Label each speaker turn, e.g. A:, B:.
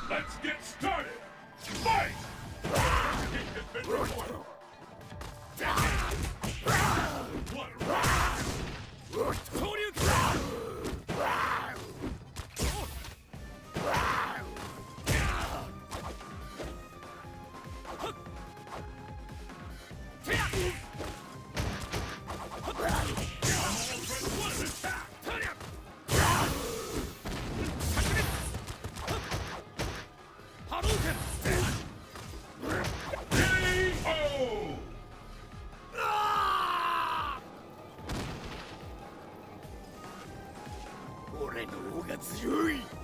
A: Let's get started! Fight! Kick has been recorded. What a round! What an attack! KO!
B: 俺の方が強い。